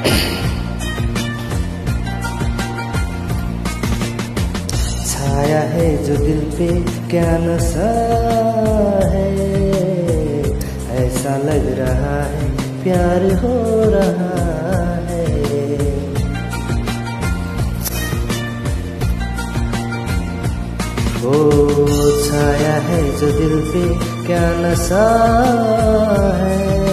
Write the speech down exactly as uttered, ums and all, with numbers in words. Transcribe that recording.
छाया है जो दिल पे क्या नशा है, ऐसा लग रहा है प्यार हो रहा है। ओ छाया है जो दिल पे क्या नशा है,